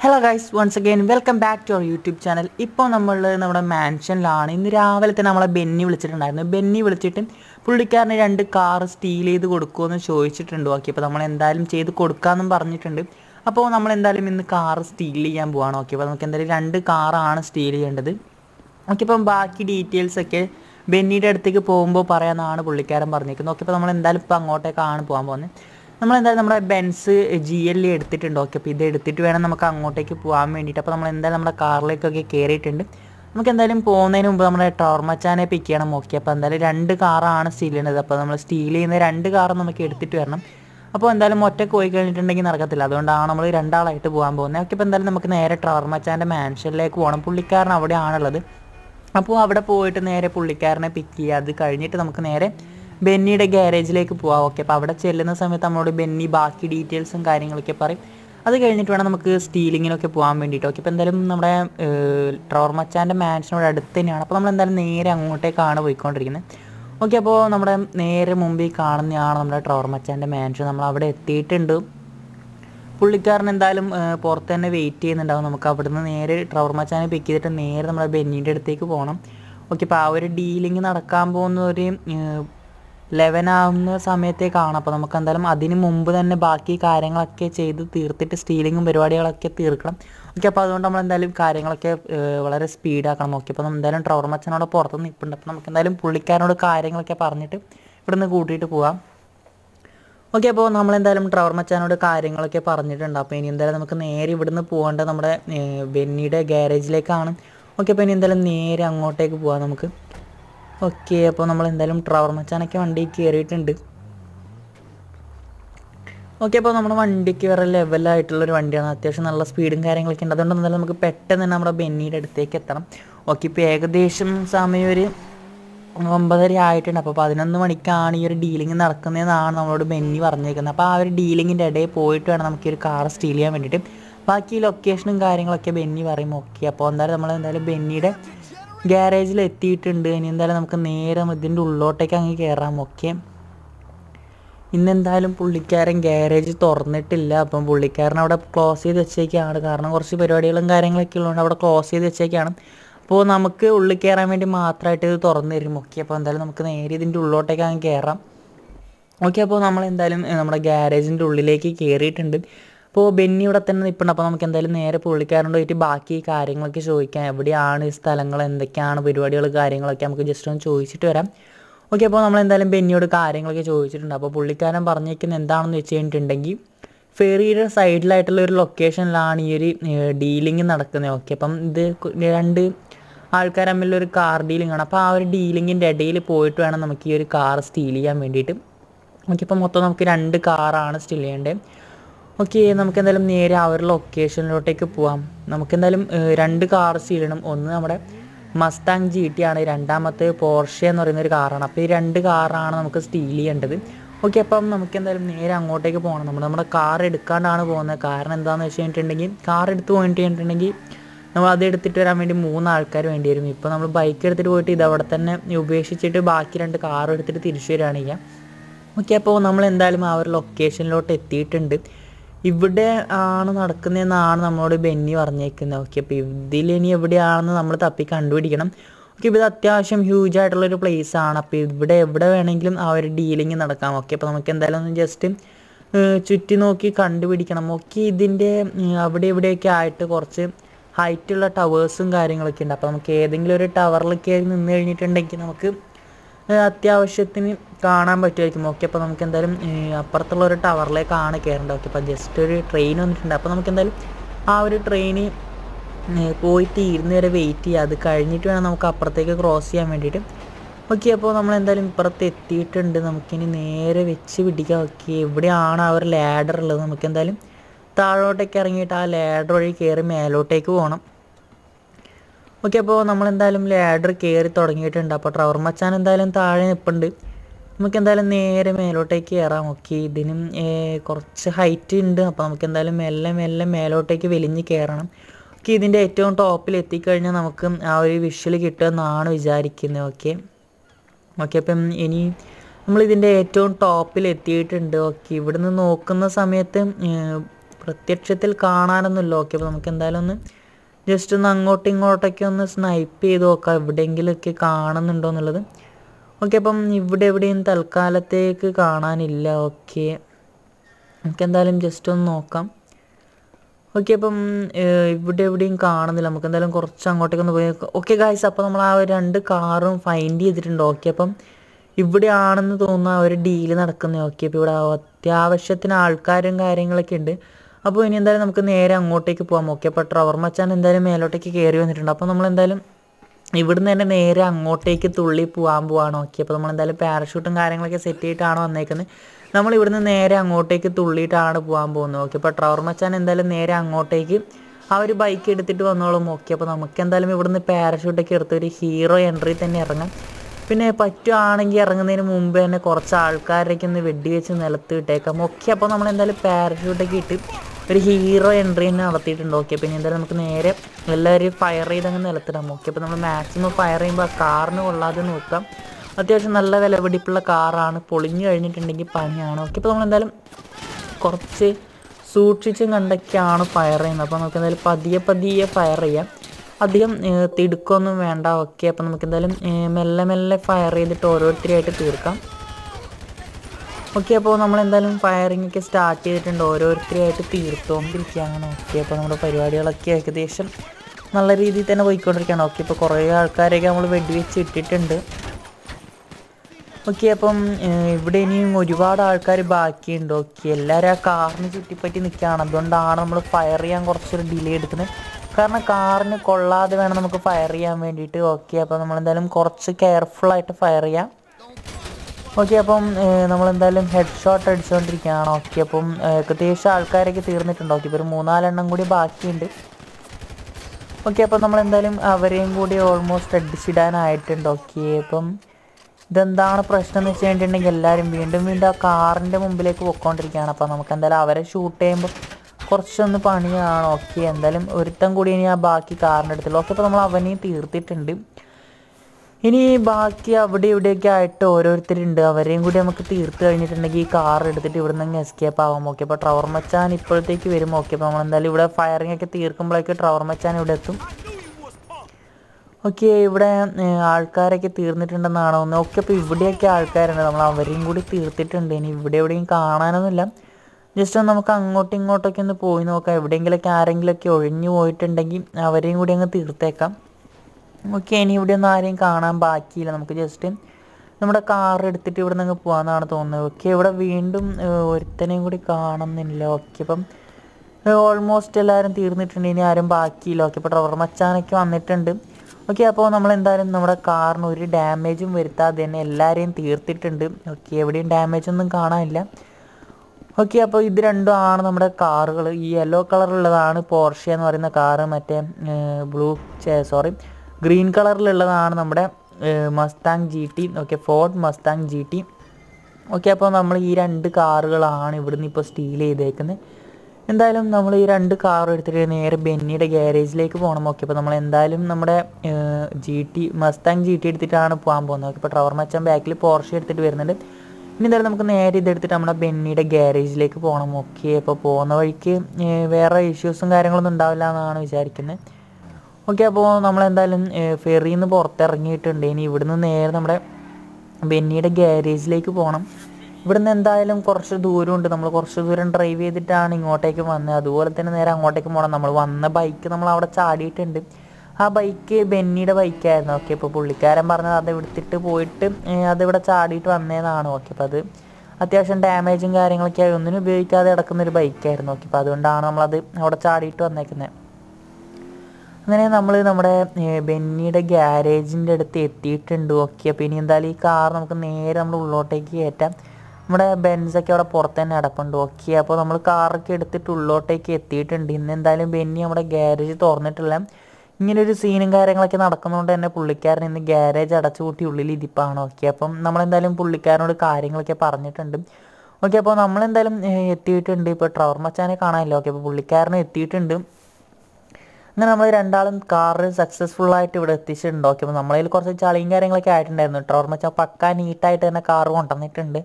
Hello guys, once again welcome back to our YouTube channel. ഇപ്പോൾ നമ്മൾ നമ്മുടെ മാൻഷനിലാണ്. ഇന്ന് രാവിലെ തന്നെ നമ്മളെ ബെന്നി വിളിച്ചിട്ടുണ്ടായിരുന്നു. ബെന്നി വിളിച്ചിട്ട് പുള്ളിക്കാരന് 2 കാർ സ്റ്റീൽ ചെയ്ത് കൊടുക്കുമെന്ന് ചോദിച്ചിട്ടുണ്ട്. ഓക്കെ, അപ്പോൾ നമ്മൾ എന്തായാലും ചെയ്ത് കൊടുക്കാമെന്നും പറഞ്ഞിട്ടുണ്ട്. അപ്പോൾ നമ്മൾ എന്തായാലും ഇന്ന് കാർ സ്റ്റീൽ ചെയ്യാൻ പോവാണ്. ഓക്കെ, അപ്പോൾ നമുക്ക് എന്തായാലും 2 കാറാണ് സ്റ്റീൽ ചെയ്യേണ്ടത്. ഓക്കെ, അപ്പം ബാക്കി ഡീറ്റെയിൽസൊക്കെ ബെന്നിയുടെ അടുത്തേക്ക് പോകുമ്പോൾ പറയാമെന്നാണ് പുള്ളിക്കാരൻ പറഞ്ഞിരിക്കുന്നത്. ഓക്കെ, അപ്പോൾ നമ്മൾ എന്തായാലും ഇപ്പോൾ അങ്ങോട്ടേക്കാണ് പോകാൻ പോകുന്നത്. നമ്മളെന്തായാലും നമ്മുടെ ബെൻസ് GL എടുത്തിട്ടുണ്ട്. ഓക്കെ, അപ്പോൾ ഇത് എടുത്തിട്ട് വേണം നമുക്ക് അങ്ങോട്ടേക്ക് പോകാൻ വേണ്ടിയിട്ട്. അപ്പോൾ നമ്മൾ എന്തായാലും നമ്മുടെ കാറിലേക്കൊക്കെ കയറിയിട്ടുണ്ട്. നമുക്ക് എന്തായാലും പോകുന്നതിന് മുമ്പ് നമ്മുടെ ടോർമച്ചാനെ പിക്ക് ചെയ്യണം. ഓക്കെ, അപ്പോൾ എന്തായാലും 2 കാറാണ് സ്റ്റീൽ ചെയ്യുന്നത്. അപ്പോൾ നമ്മൾ സ്റ്റീൽ ചെയ്യുന്ന 2 കാറ് നമുക്ക് എടുത്തിട്ട് വരണം. അപ്പോൾ എന്തായാലും ഒറ്റയ്ക്ക് പോയി കഴിഞ്ഞിട്ടുണ്ടെങ്കിൽ നടക്കത്തില്ല. അതുകൊണ്ടാണ് നമ്മൾ 2 ആളായിട്ട് പോകാൻ പോകുന്നത്. ഓക്കെ, അപ്പോൾ എന്തായാലും നമുക്ക് നേരെ ടോർമച്ചാൻ്റെ മാൻഷനിലേക്ക് പോകണം. പുള്ളിക്കാരൻ അവിടെയാണുള്ളത്. അപ്പോൾ അവിടെ പോയിട്ട് നേരെ പുള്ളിക്കാരനെ പിക്ക് ചെയ്യുക. അത് കഴിഞ്ഞിട്ട് നമുക്ക് നേരെ ബെന്നിയുടെ ഗ്യാരേജിലേക്ക് പോവാം. ഓക്കെ, അപ്പോൾ അവിടെ ചെല്ലുന്ന സമയത്ത് നമ്മളോട് ബെന്നി ബാക്കി ഡീറ്റെയിൽസും കാര്യങ്ങളൊക്കെ പറയും. അത് കഴിഞ്ഞിട്ട് വേണം നമുക്ക് സ്റ്റീലിങ്ങിനൊക്കെ പോകാൻ വേണ്ടിയിട്ട്. ഓക്കെ, അപ്പോൾ എന്തായാലും നമ്മുടെ ടോർമച്ചാൻ്റെ മാൻഷനോട് അടുത്ത് തന്നെയാണ്. അപ്പോൾ നമ്മൾ എന്തായാലും നേരെ അങ്ങോട്ടേക്കാണ് പോയിക്കൊണ്ടിരിക്കുന്നത്. ഓക്കെ, അപ്പോൾ നമ്മുടെ നേരെ മുമ്പിൽ കാണുന്നതാണ് നമ്മുടെ ടോർമച്ചാൻ്റെ മാൻഷൻ. നമ്മൾ അവിടെ എത്തിയിട്ടുണ്ട്. പുള്ളിക്കാരൻ എന്തായാലും പുറത്ത് തന്നെ വെയിറ്റ് ചെയ്യുന്നുണ്ടാവും. നമുക്ക് അവിടുന്ന് നേരെ ടോർമച്ചാനെ പിക്ക് ചെയ്തിട്ട് നേരെ നമ്മുടെ ബെന്നീൻ്റെ അടുത്തേക്ക് പോകണം. ഓക്കെ, അപ്പോൾ ആ ഒരു ഡീലിങ് നടക്കാൻ പോകുന്ന ഒരു 11 ആവുന്ന സമയത്തേക്കാണ്. അപ്പോൾ നമുക്ക് എന്തായാലും അതിന് മുമ്പ് തന്നെ ബാക്കി കാര്യങ്ങളൊക്കെ ചെയ്ത് തീർത്തിട്ട് സ്റ്റീലിങ്ങും പരിപാടികളൊക്കെ തീർക്കണം. ഓക്കെ, അപ്പോൾ അതുകൊണ്ട് നമ്മൾ എന്തായാലും കാര്യങ്ങളൊക്കെ വളരെ സ്പീഡാക്കണം. ഓക്കെ, അപ്പോൾ നമ്മൾ എന്തായാലും ടോർമച്ചനോട് പുറത്ത് നിൽപ്പുണ്ട്. അപ്പോൾ നമുക്ക് എന്തായാലും പുള്ളിക്കാരനോട് കാര്യങ്ങളൊക്കെ പറഞ്ഞിട്ട് ഇവിടുന്ന് കൂട്ടിയിട്ട് പോവാം. ഓക്കെ, അപ്പോൾ നമ്മളെന്തായാലും ടോർമച്ചാനോട് കാര്യങ്ങളൊക്കെ പറഞ്ഞിട്ടുണ്ട്. അപ്പോൾ ഇനി എന്തായാലും നമുക്ക് നേരെ ഇവിടുന്ന് പോകേണ്ടത് നമ്മുടെ ബെന്നിയുടെ ഗ്യാരേജിലേക്കാണ്. ഓക്കെ, അപ്പോൾ ഇനി എന്തായാലും നേരെ അങ്ങോട്ടേക്ക് പോവാം നമുക്ക്. ഓക്കെ, അപ്പോൾ നമ്മൾ എന്തായാലും ടോർമച്ചാനൊക്കെ വണ്ടി കയറിയിട്ടുണ്ട്. ഓക്കെ, അപ്പോൾ നമ്മുടെ വണ്ടിക്ക് വേറെ ലെവലായിട്ടുള്ളൊരു വണ്ടിയാണ്. അത്യാവശ്യം നല്ല സ്പീഡും കാര്യങ്ങളൊക്കെ ഉണ്ട്. അതുകൊണ്ട് എന്തായാലും നമുക്ക് പെട്ടെന്ന് തന്നെ നമ്മുടെ ബെന്നിയുടെ അടുത്തേക്ക് എത്തണം. ഓക്കെ, ഇപ്പോൾ ഏകദേശം സമയം ഒരു 9:30 ആയിട്ടുണ്ട്. അപ്പോൾ 11 മണിക്കാണ് ഈ ഒരു ഡീലിങ് നടക്കുന്നതെന്നാണ് നമ്മളോട് ബെന്നി പറഞ്ഞേക്കുന്നത്. അപ്പോൾ ആ ഒരു ഡീലിങ്ങിൻ്റെ ഇടയിൽ പോയിട്ട് വേണം നമുക്ക് ഈ ഒരു കാർ സ്റ്റീൽ ചെയ്യാൻ വേണ്ടിയിട്ട്. ബാക്കി ലൊക്കേഷനും കാര്യങ്ങളൊക്കെ ബെന്നി പറയും. ഓക്കെ, അപ്പോൾ എന്തായാലും നമ്മൾ എന്തായാലും ബെന്നിയുടെ ഗ്യാരേജിൽ എത്തിയിട്ടുണ്ട്. ഇനി എന്തായാലും നമുക്ക് നേരെ ഇതിൻ്റെ ഉള്ളോട്ടേക്ക് അങ്ങ് കയറാം. ഓക്കെ, ഇന്നെന്തായാലും പുള്ളിക്കാരൻ ഗ്യാരേജ് തുറന്നിട്ടില്ല. അപ്പം പുള്ളിക്കാരൻ അവിടെ ക്ലോസ് ചെയ്ത് വെച്ചേക്കാണ്. കാരണം കുറച്ച് പരിപാടികളും കാര്യങ്ങളൊക്കെ ഉള്ളതുകൊണ്ട് അവിടെ ക്ലോസ് ചെയ്ത് വെച്ചേക്കാണ്. അപ്പോൾ നമുക്ക് ഉള്ളിൽ കയറാൻ വേണ്ടി മാത്രമായിട്ട് ഇത് തുറന്നു തരും. ഓക്കെ, അപ്പോൾ എന്തായാലും നമുക്ക് നേരെ ഇതിൻ്റെ ഉള്ളോട്ടേക്ക് അങ്ങ് കയറാം. ഓക്കെ, അപ്പോൾ നമ്മളെന്തായാലും നമ്മുടെ ഗ്യാരേജിൻ്റെ ഉള്ളിലേക്ക് കയറിയിട്ടുണ്ട്. അപ്പോൾ ബെന്നി ഇവിടെ തന്നെ നിൽപ്പുണ്ട്. അപ്പോൾ നമുക്ക് എന്തായാലും നേരെ പുള്ളിക്കാരനോട് പോയിട്ട് ബാക്കി കാര്യങ്ങളൊക്കെ ചോദിക്കാം. എവിടെയാണ് ഈ സ്ഥലങ്ങൾ, എന്തൊക്കെയാണ് പരിപാടികൾ, കാര്യങ്ങളൊക്കെ നമുക്ക് ജസ്റ്റ് ഒന്ന് ചോദിച്ചിട്ട് വരാം. ഓക്കെ, അപ്പോൾ നമ്മളെന്തായാലും ബെന്നിയോട് കാര്യങ്ങളൊക്കെ ചോദിച്ചിട്ടുണ്ട്. അപ്പോൾ പുള്ളിക്കാരൻ പറഞ്ഞേക്കുന്നത് എന്താണെന്ന് വെച്ച് കഴിഞ്ഞിട്ടുണ്ടെങ്കിൽ ഫെറിയുടെ സൈഡിലായിട്ടുള്ള ഒരു ലൊക്കേഷനിലാണ് ഈ ഒരു ഡീലിങ് നടക്കുന്നത്. ഓക്കെ, അപ്പം ഇത് 2 ആൾക്കാർ തമ്മിലൊരു കാർ ഡീലിംഗ് ആണ്. അപ്പോൾ ആ ഒരു ഡീലിങ്ങിൻ്റെ ഇടയിൽ പോയിട്ട് വേണം നമുക്ക് ഈ ഒരു കാർ സ്റ്റീൽ ചെയ്യാൻ വേണ്ടിയിട്ട്. ഓക്കെ, ഇപ്പോൾ മൊത്തം നമുക്ക് 2 കാറാണ് സ്റ്റീൽ ചെയ്യേണ്ടത്. ഓക്കെ, നമുക്ക് എന്തായാലും നേരെ ആ ഒരു ലൊക്കേഷനിലോട്ടേക്ക് പോവാം. നമുക്കെന്തായാലും 2 കാർ സ്റ്റീൽ ചെയ്യണം. ഒന്ന് നമ്മുടെ മസ്താങ് GT ആണ്, രണ്ടാമത്തെ പോർഷെ എന്ന് പറയുന്നൊരു കാറാണ്. അപ്പോൾ ഈ 2 കാറാണ് നമുക്ക് സ്റ്റീൽ ചെയ്യേണ്ടത്. ഓക്കെ, അപ്പം നമുക്ക് എന്തായാലും നേരെ അങ്ങോട്ടേക്ക് പോകണം. നമ്മുടെ കാർ എടുക്കാണ്ടാണ് പോകുന്നത്. കാരണം എന്താണെന്ന് വെച്ച് കഴിഞ്ഞിട്ടുണ്ടെങ്കിൽ കാർ എടുത്ത് പോയിട്ട് കഴിഞ്ഞിട്ടുണ്ടെങ്കിൽ നമ്മൾ അത് എടുത്തിട്ട് വരാൻ വേണ്ടി 3 ആൾക്കാർ വേണ്ടി വരും. ഇപ്പോൾ നമ്മൾ ബൈക്ക് എടുത്തിട്ട് പോയിട്ട് ഇത് അവിടെ തന്നെ ഉപേക്ഷിച്ചിട്ട് ബാക്കി 2 കാർ എടുത്തിട്ട് തിരിച്ചു വരികയാണ് ചെയ്യുക. ഓക്കെ, അപ്പോൾ നമ്മൾ എന്തായാലും ആ ഒരു ലൊക്കേഷനിലോട്ട് എത്തിയിട്ടുണ്ട്. ഇവിടെ ആണ് നടക്കുന്നതെന്നാണ് നമ്മളോട് ബെന്നി പറഞ്ഞേക്കുന്നത്. ഓക്കെ, അപ്പോൾ ഇതിലിനി എവിടെയാണെന്ന് നമ്മൾ തപ്പി കണ്ടുപിടിക്കണം. ഓക്കെ, ഇപ്പോൾ ഇത് അത്യാവശ്യം ഹ്യൂജ് ആയിട്ടുള്ളൊരു പ്ലേസ് ആണ്. അപ്പോൾ ഇവിടെ എവിടെ വേണമെങ്കിലും ആ ഒരു ഡീലിങ് നടക്കാം. ഓക്കെ, അപ്പോൾ നമുക്ക് എന്തായാലും ഒന്ന് ജസ്റ്റ് ചുറ്റി നോക്കി കണ്ടുപിടിക്കണം. ഓക്കെ, ഇതിൻ്റെ അവിടെ ഇവിടെയൊക്കെ ആയിട്ട് കുറച്ച് ഹൈറ്റുള്ള ടവേഴ്സും കാര്യങ്ങളൊക്കെ ഉണ്ട്. അപ്പോൾ നമുക്ക് ഏതെങ്കിലും ഒരു ടവറിൽ കയറി നിന്ന് കഴിഞ്ഞിട്ടുണ്ടെങ്കിൽ നമുക്ക് അത്യാവശ്യത്തിന് കാണാൻ പറ്റുമായിരിക്കും. ഓക്കെ, അപ്പോൾ നമുക്ക് എന്തായാലും അപ്പുറത്തുള്ള ഒരു ടവറിലേക്കാണ് കയറേണ്ടത്. ഓക്കെ, അപ്പോൾ ജസ്റ്റ് ഒരു ട്രെയിൻ വന്നിട്ടുണ്ട്. അപ്പോൾ നമുക്ക് എന്തായാലും ആ ഒരു ട്രെയിന് പോയിട്ട് ഇരുന്ന് വരെ വെയിറ്റ് ചെയ്യുക. അത് കഴിഞ്ഞിട്ട് വേണം നമുക്ക് അപ്പുറത്തേക്ക് ക്രോസ് ചെയ്യാൻ വേണ്ടിയിട്ട്. ഓക്കെ, അപ്പോൾ നമ്മളെന്തായാലും ഇപ്പുറത്ത് എത്തിയിട്ടുണ്ട്. നമുക്കിനി നേരെ വെച്ച് പിടിക്കാം. ഓക്കെ, എവിടെയാണ് ആ ഒരു ലാഡർ ഉള്ളത്? നമുക്കെന്തായാലും താഴോട്ടേക്ക് ഇറങ്ങിയിട്ട് ആ ലാഡർ വഴി കയറി മേലോട്ടേക്ക് പോകണം. ഓക്കെ, അപ്പോൾ നമ്മളെന്തായാലും ലാഡർ കയറി തുടങ്ങിയിട്ടുണ്ട്. അപ്പോൾ ടോർമച്ചാൻ എന്തായാലും താഴെ നിൽപ്പുണ്ട്. നമുക്കെന്തായാലും നേരെ മേലോട്ടേക്ക് കയറാം. ഓക്കെ, ഇതിനും കുറച്ച് ഹൈറ്റ് ഉണ്ട്. അപ്പോൾ നമുക്കെന്തായാലും മെല്ലെ മെല്ലെ മേലോട്ടേക്ക് വലിഞ്ഞ് കയറണം. ഓക്കെ, ഇതിൻ്റെ ഏറ്റവും ടോപ്പിൽ എത്തിക്കഴിഞ്ഞാൽ നമുക്ക് ആ ഒരു വിഷ്വൽ കിട്ടുമെന്നാണ് വിചാരിക്കുന്നത്. ഓക്കെ, അപ്പം ഇനി നമ്മളിതിൻ്റെ ഏറ്റവും ടോപ്പിൽ എത്തിയിട്ടുണ്ട്. ഓക്കെ, ഇവിടുന്ന് നോക്കുന്ന സമയത്ത് പ്രത്യക്ഷത്തിൽ കാണാനൊന്നുമില്ല. ഓക്കെ, അപ്പോൾ നമുക്ക് എന്തായാലും ഒന്ന് ജസ്റ്റ് ഒന്ന് അങ്ങോട്ടും ഇങ്ങോട്ടൊക്കെ ഒന്ന് സ്നൈപ്പ് ചെയ്ത് നോക്കാം എവിടെയെങ്കിലുമൊക്കെ കാണുന്നുണ്ടോ എന്നുള്ളത്. ഓക്കെ, അപ്പം ഇവിടെ എവിടെയും തൽക്കാലത്തേക്ക് കാണാനില്ല. ഓക്കെ, നമുക്ക് എന്തായാലും ജസ്റ്റ് ഒന്ന് നോക്കാം. ഓക്കെ, അപ്പം ഇവിടെ എവിടെയും കാണുന്നില്ല. നമുക്ക് എന്തായാലും കുറച്ച് അങ്ങോട്ടേക്കൊന്ന് പോയി. ഓക്കെ ഗായ്സ്, അപ്പോൾ നമ്മൾ ആ 2 കാറും ഫൈൻഡ് ചെയ്തിട്ടുണ്ട്. ഓക്കെ, അപ്പം ഇവിടെയാണെന്ന് തോന്നുന്ന ഒരു ഡീല് നടക്കുന്നത്. ഓക്കെ, അപ്പോൾ ഇവിടെ അത്യാവശ്യത്തിന് ആൾക്കാരും കാര്യങ്ങളൊക്കെ ഉണ്ട്. അപ്പോൾ ഇനി എന്തായാലും നമുക്ക് നേരെ അങ്ങോട്ടേക്ക് പോകാം. ഓക്കെ, അപ്പോൾ ട്രവർ മച്ചാൻ എന്തായാലും മേലോട്ടേക്ക് കയറി വന്നിട്ടുണ്ട്. അപ്പോൾ നമ്മളെന്തായാലും ഇവിടുന്ന് തന്നെ നേരെ അങ്ങോട്ടേക്ക് തുള്ളി പോകാൻ പോവാണ്. ഓക്കെ, അപ്പോൾ നമ്മളെന്തായാലും പാരഷൂട്ടും കാര്യങ്ങളൊക്കെ സെറ്റ് ചെയ്തിട്ടാണ് വന്നേക്കുന്നത്. നമ്മൾ ഇവിടുന്ന് നേരെ അങ്ങോട്ടേക്ക് തുള്ളിയിട്ടാണ് പോകാൻ പോകുന്നത്. ഓക്കെ, അപ്പോൾ ട്രവർ മച്ചാൻ എന്തായാലും നേരെ അങ്ങോട്ടേക്ക് ആ ഒരു ബൈക്ക് എടുത്തിട്ട് വന്നോളും. ഓക്കെ, അപ്പോൾ നമുക്ക് എന്തായാലും ഇവിടുന്ന് പാരഷൂട്ടൊക്കെ എടുത്ത് ഒരു ഹീറോ എൻട്രി തന്നെ ഇറങ്ങാം. പിന്നെ പറ്റുകയാണെങ്കിൽ ഇറങ്ങുന്നതിന് മുമ്പ് തന്നെ കുറച്ച് ആൾക്കാരൊക്കെ ഒന്ന് വെടിവെച്ച് നിലത്ത് ഇട്ടേക്കാം. ഓക്കെ, അപ്പോൾ നമ്മളെന്തായാലും പാരഷൂട്ടൊക്കെ ഇട്ട് ഒരു ഹീറോ എൻട്രി തന്നെ നടത്തിയിട്ടുണ്ട്. ഓക്കെ, പിന്നെ എന്തായാലും നമുക്ക് നേരെ എല്ലാവരും ഫയർ ചെയ്ത് അങ്ങ് നിലത്തിടാം. ഓക്കെ, അപ്പോൾ നമ്മൾ മാക്സിമം ഫയർ ചെയ്യുമ്പോൾ ആ കാറിന് കൊള്ളാതെ നോക്കാം. അത്യാവശ്യം നല്ല വിലപിടിപ്പുള്ള കാറാണ്. പൊളിഞ്ഞു കഴിഞ്ഞിട്ടുണ്ടെങ്കിൽ പണിയാണ്. ഓക്കെ, അപ്പോൾ നമ്മളെന്തായാലും കുറച്ച് സൂക്ഷിച്ചും കണ്ടൊക്കെയാണ് ഫയർ ചെയ്യുന്നത്. അപ്പോൾ നമുക്ക് എന്തായാലും പതിയെ ഫയർ ചെയ്യാം. അധികം തിടുക്കമൊന്നും വേണ്ട. ഓക്കെ, അപ്പോൾ നമുക്ക് എന്തായാലും മെല്ലെ ഫയർ ചെയ്തിട്ട് ഓരോരുത്തരായിട്ട് തീർക്കാം. ഓക്കെ, അപ്പോൾ നമ്മളെന്തായാലും ഫയറിംഗ് ഒക്കെ സ്റ്റാർട്ട് ചെയ്തിട്ടുണ്ട്. ഓരോരുത്തരായിട്ട് തീർത്തുകൊണ്ടിരിക്കുകയാണ്. ഓക്കെ, അപ്പോൾ നമ്മുടെ പരിപാടികളൊക്കെ ഏകദേശം നല്ല രീതിയിൽ തന്നെ പോയിക്കൊണ്ടിരിക്കുകയാണ്. ഓക്കെ, ഇപ്പോൾ കുറേ ആൾക്കാരെയൊക്കെ നമ്മൾ വെടിവെച്ച് ഇട്ടിട്ടുണ്ട്. ഓക്കെ, അപ്പം ഇവിടെ ഇനിയും ഒരുപാട് ആൾക്കാർ ബാക്കിയുണ്ട്. ഓക്കെ, എല്ലാവരും ആ കാറിന് ചുറ്റിപ്പറ്റി നിൽക്കുകയാണ്. അതുകൊണ്ടാണ് നമ്മൾ ഫയർ ചെയ്യാൻ കുറച്ചൊരു ഡിലേ എടുക്കുന്നത്. കാരണം കാറിന് കൊള്ളാതെ വേണം നമുക്ക് ഫയർ ചെയ്യാൻ വേണ്ടിയിട്ട്. ഓക്കെ, അപ്പോൾ നമ്മളെന്തായാലും കുറച്ച് കെയർഫുള്ളായിട്ട് ഫയർ ചെയ്യാം. ഓക്കെ, അപ്പം നമ്മളെന്തായാലും ഹെഡ് ഷോട്ട് അടിച്ചുകൊണ്ടിരിക്കുകയാണ്. ഓക്കെ, അപ്പം ഏകദേശം ആൾക്കാരൊക്കെ തീർന്നിട്ടുണ്ട്. ഓക്കെ, ഇപ്പോൾ ഒരു 3-4 എണ്ണം കൂടി ബാക്കിയുണ്ട്. ഓക്കെ, അപ്പോൾ നമ്മളെന്തായാലും അവരെയും കൂടി ഓൾമോസ്റ്റ് അടിച്ചിടാനായിട്ടുണ്ട്. ഓക്കെ, അപ്പം ഇതെന്താണ് പ്രശ്നം എന്ന് വെച്ച് കഴിഞ്ഞിട്ടുണ്ടെങ്കിൽ എല്ലാവരും വീണ്ടും ആ കാറിൻ്റെ മുമ്പിലേക്ക് പൊയ്ക്കൊണ്ടിരിക്കുകയാണ്. അപ്പോൾ നമുക്ക് എന്തായാലും അവരെ ഷൂട്ട് ചെയ്യുമ്പോൾ കുറച്ചൊന്ന് പണിയാണ്. ഓക്കെ, എന്തായാലും ഒരുത്തം കൂടി ഇനി ആ ബാക്കി കാറിൻ്റെ അടുത്തുള്ളൂ. ഓക്കെ, അപ്പോൾ നമ്മൾ അവനെയും തീർത്തിട്ടുണ്ട്. ഇനി ബാക്കി അവിടെ ഇവിടെയൊക്കെ ആയിട്ട് ഓരോരുത്തരുണ്ട്. അവരെയും കൂടി നമുക്ക് തീർത്ത് കഴിഞ്ഞിട്ടുണ്ടെങ്കിൽ ഈ കാർ എടുത്തിട്ട് ഇവിടെ നിന്ന് എസ്കേപ്പ് ആവാം. ഓക്കെ, അപ്പോൾ ട്രവർ മച്ചാൻ ഇപ്പോഴത്തേക്ക് വരും. ഓക്കെ, അപ്പോൾ നമ്മളെന്തായാലും ഇവിടെ ഫയറിംഗ് ഒക്കെ തീർക്കുമ്പോഴേക്ക് ട്രവർ മച്ചാൻ ഇവിടെ എത്തും. ഓക്കെ, ഇവിടെ ആൾക്കാരൊക്കെ തീർന്നിട്ടുണ്ടെന്നാണോ ഒന്ന്. ഓക്കെ, അപ്പോൾ ഇവിടെയൊക്കെ ആൾക്കാരുണ്ട്. നമ്മൾ അവരെയും കൂടി തീർത്തിട്ടുണ്ട്. ഇനി ഇവിടെ എവിടെയും കാണാനൊന്നുമില്ല. ജസ്റ്റ് ഒന്ന് നമുക്ക് അങ്ങോട്ടും ഇങ്ങോട്ടൊക്കെ ഒന്ന് പോയി നോക്കാം. എവിടെയെങ്കിലൊക്കെ ആരെങ്കിലുമൊക്കെ ഒഴിഞ്ഞു പോയിട്ടുണ്ടെങ്കിൽ അവരെയും കൂടി അങ്ങ് തീർത്തേക്കാം. ഓക്കെ, ഇനി ഇവിടെ ഒന്നും ആരെയും കാണാൻ ബാക്കിയില്ല. നമുക്ക് ജസ്റ്റ് നമ്മുടെ കാർ എടുത്തിട്ട് ഇവിടെ നിന്ന് പോകാമെന്നാണ് തോന്നുന്നത്. ഓക്കെ, ഇവിടെ വീണ്ടും ഒരുത്തനെയും കൂടി കാണുന്നില്ല. ഓക്കെ, അപ്പം ഓൾമോസ്റ്റ് എല്ലാവരും തീർന്നിട്ടുണ്ട്. ഇനി ആരും ബാക്കിയില്ല. ഓക്കെ, ഇപ്പോൾ ട്രവർ മച്ചാനൊക്കെ വന്നിട്ടുണ്ട്. ഓക്കെ, അപ്പോൾ നമ്മളെന്തായാലും നമ്മുടെ കാറിന് ഒരു ഡാമേജും വരുത്താതെ തന്നെ എല്ലാവരെയും തീർത്തിട്ടുണ്ട്. ഓക്കെ, എവിടെയും ഡാമേജൊന്നും കാണാനില്ല. ഓക്കെ, അപ്പോൾ ഇത് രണ്ടും ആണ് നമ്മുടെ കാറുകൾ. ഈ യെല്ലോ കളറുള്ളതാണ് പോർഷെ എന്ന് പറയുന്ന കാറ്. മറ്റേ ഗ്രീൻ കളറിലുള്ളതാണ് നമ്മുടെ Mustang GT. Okay, Ford Mustang GT. Okay, അപ്പോൾ നമ്മൾ ഈ 2 കാറുകളാണ് ഇവിടുന്ന് ഇപ്പോൾ സ്റ്റീൽ ചെയ്തേക്കുന്നത്. എന്തായാലും നമ്മൾ ഈ 2 കാർ എടുത്തിട്ട് നേരെ ബെന്നിയുടെ ഗ്യാരേജിലേക്ക് പോകണം. ഓക്കെ, അപ്പോൾ നമ്മൾ എന്തായാലും നമ്മുടെ മസ്താങ് GT എടുത്തിട്ടാണ് പോകാൻ പോകുന്നത്. ഓക്കെ, ഇപ്പോൾ ട്രവർ മച്ചാൻ ബാക്കിൽ പോർഷെ എടുത്തിട്ട് വരുന്നുണ്ട്. ഇനി എന്തായാലും നമുക്ക് നേരെ ഇതെടുത്തിട്ട് നമ്മുടെ ബെന്നിയുടെ ഗ്യാരേജിലേക്ക് പോകണം. ഓക്കെ, അപ്പോൾ പോകുന്ന വഴിക്ക് വേറെ ഇഷ്യൂസും കാര്യങ്ങളൊന്നും ഉണ്ടാവില്ല എന്നാണ് വിചാരിക്കുന്നത്. ഓക്കെ, അപ്പോൾ നമ്മളെന്തായാലും ഫെറിയിൽ നിന്ന് പുറത്തിറങ്ങിയിട്ടുണ്ട്. ഇനി ഇവിടുന്ന് നേരെ നമ്മുടെ ബെന്നിയുടെ ഗ്യാരേജിലേക്ക് പോകണം. ഇവിടുന്ന് എന്തായാലും കുറച്ച് ദൂരമുണ്ട്. നമ്മൾ കുറച്ച് ദൂരം ഡ്രൈവ് ചെയ്തിട്ടാണ് ഇങ്ങോട്ടേക്ക് വന്നത്. അതുപോലെ തന്നെ നേരെ അങ്ങോട്ടേക്ക് പോകണം. നമ്മൾ വന്ന ബൈക്ക് നമ്മൾ അവിടെ ചാടിയിട്ടുണ്ട്. ആ ബൈക്ക് ബെന്നിയുടെ ബൈക്കായിരുന്നു. ഓക്കെ, ഇപ്പോൾ പുള്ളിക്കാരൻ പറഞ്ഞത് അത് എടുത്തിട്ട് പോയിട്ട് അതിവിടെ ചാടിയിട്ട് വന്നതാണ്. ഓക്കെ, അപ്പോൾ അത് അത്യാവശ്യം ഡാമേജും കാര്യങ്ങളൊക്കെ ആയി ഒന്നിനും ഉപയോഗിക്കാതെ കിടക്കുന്നൊരു ബൈക്കായിരുന്നു. ഓക്കെ, അപ്പോൾ അതുകൊണ്ടാണ് നമ്മളത് അവിടെ ചാടിയിട്ട് വന്നേക്കുന്നത്. അങ്ങനെ നമ്മൾ നമ്മുടെ ബെന്നിയുടെ ഗ്യാരേജിൻ്റെ അടുത്ത് എത്തിയിട്ടുണ്ട്. ഓക്കെ, അപ്പോൾ ഇനി എന്തായാലും ഈ കാർ നമുക്ക് നേരെ നമ്മൾ ഉള്ളോട്ടേക്ക് കയറ്റാം. നമ്മുടെ ബെൻസൊക്കെ അവിടെ പുറത്ത് തന്നെ അടപ്പുണ്ട്. ഓക്കെ, അപ്പോൾ നമ്മൾ കാറൊക്കെ എടുത്തിട്ട് ഉള്ളോട്ടേക്ക് എത്തിയിട്ടുണ്ട്. ഇന്ന് എന്തായാലും ബെന്നി നമ്മുടെ ഗ്യാരേജ് തുറന്നിട്ടില്ല. ഇങ്ങനൊരു സീനും കാര്യങ്ങളൊക്കെ നടക്കുന്നതുകൊണ്ട് തന്നെ പുള്ളിക്കാരൻ ഇന്ന് ഗ്യാരേജ് അടച്ചുകൂട്ടി ഉള്ളിൽ ഇരിപ്പാണ്. ഓക്കെ, അപ്പം നമ്മളെന്തായാലും പുള്ളിക്കാരനോട് കാര്യങ്ങളൊക്കെ പറഞ്ഞിട്ടുണ്ട്. ഓക്കെ, അപ്പോൾ നമ്മളെന്തായാലും എത്തിയിട്ടുണ്ട്. ഇപ്പോൾ ട്രവർ മച്ചാനെ കാണാനില്ല. ഓക്കെ, അപ്പോൾ പുള്ളിക്കാരനും എത്തിയിട്ടുണ്ട്. അങ്ങനെ നമ്മൾ രണ്ടാളും കാറ് സക്സസ്ഫുള്ളായിട്ട് ഇവിടെ എത്തിച്ചിട്ടുണ്ട്. ഓക്കെ, അപ്പോൾ നമ്മളതിൽ കുറച്ച് ചളിയും കാര്യങ്ങളൊക്കെ ആയിട്ടുണ്ടായിരുന്നു. ട്രവർ മച്ചാൻ പക്കാ നീറ്റായിട്ട് തന്നെ കാറ് കൊണ്ടുവന്നിട്ടുണ്ട്.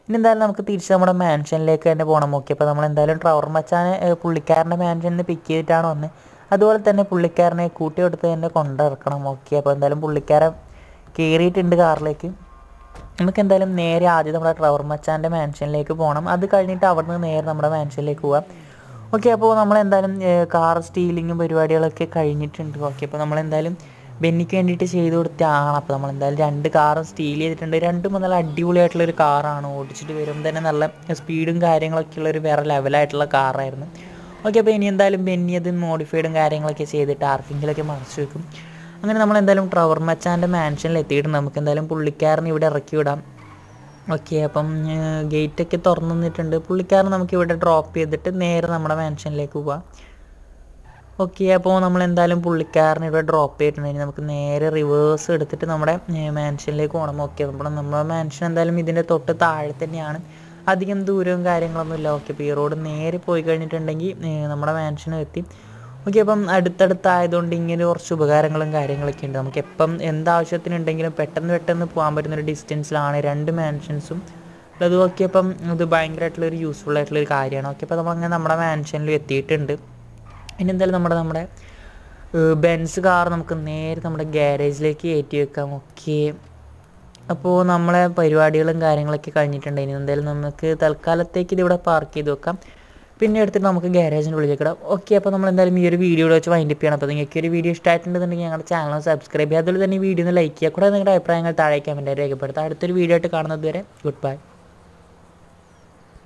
ഇനി എന്തായാലും നമുക്ക് തിരിച്ച് നമ്മുടെ മാൻഷനിലേക്ക് തന്നെ പോകണം. ഓക്കെ, അപ്പോൾ നമ്മളെന്തായാലും ട്രവർ മച്ചാനെ പുള്ളിക്കാരൻ്റെ മാൻഷനിൽ നിന്ന് പിക്ക് ചെയ്തിട്ടാണ് വന്നത്. അതുപോലെ തന്നെ പുള്ളിക്കാരനെ കൂട്ടി കൊടുത്ത് തന്നെ കൊണ്ടിറക്കണം. ഓക്കെ, അപ്പോൾ എന്തായാലും പുള്ളിക്കാരൻ കയറിയിട്ടുണ്ട് കാറിലേക്ക്. നമുക്ക് എന്തായാലും നേരെ ആദ്യം നമ്മുടെ ട്രവർ മച്ചാൻ്റെ മാൻഷനിലേക്ക് പോകണം. അത് കഴിഞ്ഞിട്ട് അവിടെ നിന്ന് നേരെ നമ്മുടെ മാൻഷനിലേക്ക് പോകാം. ഓക്കെ, അപ്പോൾ നമ്മളെന്തായാലും കാർ സ്റ്റീലിങ്ങും പരിപാടികളൊക്കെ കഴിഞ്ഞിട്ടുണ്ട്. ഓക്കെ, അപ്പോൾ നമ്മളെന്തായാലും ബെന്നിക്ക് വേണ്ടിയിട്ട് ചെയ്ത് കൊടുത്തതാണ്. അപ്പോൾ നമ്മളെന്തായാലും 2 കാറും സ്റ്റീൽ ചെയ്തിട്ടുണ്ട്. രണ്ടും നല്ല അടിപൊളിയായിട്ടുള്ളൊരു കാറാണ്. ഓടിച്ചിട്ട് വരുമ്പോൾ തന്നെ നല്ല സ്പീഡും കാര്യങ്ങളൊക്കെ ഉള്ളൊരു വേറെ ലെവലായിട്ടുള്ള കാറായിരുന്നു. ഓക്കെ, അപ്പോൾ ഇനി എന്തായാലും ബെന്നി അത് മോഡിഫൈഡും കാര്യങ്ങളൊക്കെ ചെയ്തിട്ട് ആർക്കെങ്കിലൊക്കെ മറച്ചു വെക്കും. അങ്ങനെ നമ്മളെന്തായാലും ട്രവർ മച്ചാൻ്റെ മാൻഷനിൽ എത്തിയിട്ട് നമുക്ക് എന്തായാലും പുള്ളിക്കാരനെ ഇവിടെ ഇറക്കി വിടാം. ഓക്കെ, അപ്പം ഗേറ്റൊക്കെ തുറന്നു നിന്നിട്ടുണ്ട്. പുള്ളിക്കാരൻ നമുക്കിവിടെ ഡ്രോപ്പ് ചെയ്തിട്ട് നേരെ നമ്മുടെ മാൻഷനിലേക്ക് പോവാം. ഓക്കെ, അപ്പോൾ നമ്മളെന്തായാലും പുള്ളിക്കാരനെ ഇവിടെ ഡ്രോപ്പ് ചെയ്തിട്ടുണ്ടെങ്കിൽ നമുക്ക് നേരെ റിവേഴ്സ് എടുത്തിട്ട് നമ്മുടെ മാൻഷനിലേക്ക് പോകണം. ഓക്കെ, നമ്മുടെ മാൻഷൻ എന്തായാലും ഇതിൻ്റെ തൊട്ട് താഴെ തന്നെയാണ്, അധികം ദൂരവും കാര്യങ്ങളൊന്നുമില്ല. ഓക്കെ, അപ്പോൾ ഈ റോഡ് നേരെ പോയി കഴിഞ്ഞിട്ടുണ്ടെങ്കിൽ നമ്മുടെ മാൻഷനും എത്തി. ഓക്കെ, അപ്പം അടുത്തടുത്തായതുകൊണ്ട് ഇങ്ങനെ കുറച്ച് ഉപകാരങ്ങളും കാര്യങ്ങളൊക്കെ ഉണ്ട്. നമുക്ക് എപ്പം എന്താവശ്യത്തിനുണ്ടെങ്കിലും പെട്ടെന്ന് പോകാൻ പറ്റുന്നൊരു ഡിസ്റ്റൻസിലാണ് 2 മാൻഷൻസും ഉള്ളത്. ഓക്കെ, അപ്പം ഇത് ഭയങ്കരമായിട്ടുള്ളൊരു യൂസ്ഫുൾ ആയിട്ടുള്ളൊരു കാര്യമാണ്. ഓക്കെ, അപ്പോൾ നമ്മളങ്ങനെ നമ്മുടെ മാൻഷനിൽ എത്തിയിട്ടുണ്ട്. ഇനി എന്തായാലും നമ്മുടെ ബെൻസ് കാർ നമുക്ക് നേരെ നമ്മുടെ ഗ്യാരേജിലേക്ക് കയറ്റി വെക്കാം. ഓക്കെ, അപ്പോൾ നമ്മളെ പരിപാടികളും കാര്യങ്ങളൊക്കെ കഴിഞ്ഞിട്ടുണ്ട്. ഇനി എന്തായാലും നമുക്ക് തൽക്കാലത്തേക്ക് ഇതിവിടെ പാർക്ക് ചെയ്ത് വെക്കാം. പിന്നെ എടുത്തിട്ട് നമുക്ക് ഗ്യാരേജിൻ്റെ ഉള്ളിലേക്ക് ഇടാം. ഓക്കെ, അപ്പോൾ നമ്മളെന്തായാലും ഈ ഒരു വീഡിയോ വെച്ച് വൈൻഡപ്പ് ചെയ്യണം. അപ്പോൾ നിങ്ങൾക്ക് ഒരു വീഡിയോ ഇഷ്ടമായിട്ടുണ്ടെന്നുണ്ടെങ്കിൽ ഞങ്ങളുടെ ചാനൽ സബ്സ്ക്രൈബ് ചെയ്യുക. അതുപോലെ തന്നെ ഈ വീഡിയോ ഒന്ന് ലൈക്ക് ചെയ്യുക. കൂടെ നിങ്ങളുടെ അഭിപ്രായങ്ങൾ താഴെ കമൻറ്റായി രേഖപ്പെടുത്തുക. അടുത്തൊരു വീഡിയോ ആയിട്ട് കാണുന്നത് വരെ ഗുഡ് ബൈ.